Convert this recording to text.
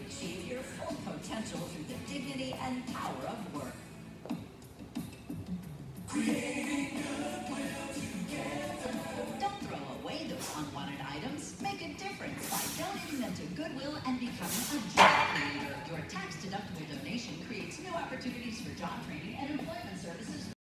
achieve your full potential through the dignity and power of work. Creating goodwill together. Don't throw away those unwanted items. Make a difference by donating them to Goodwill and becoming a job creator. Your tax-deductible donation creates new opportunities for job training and employment services.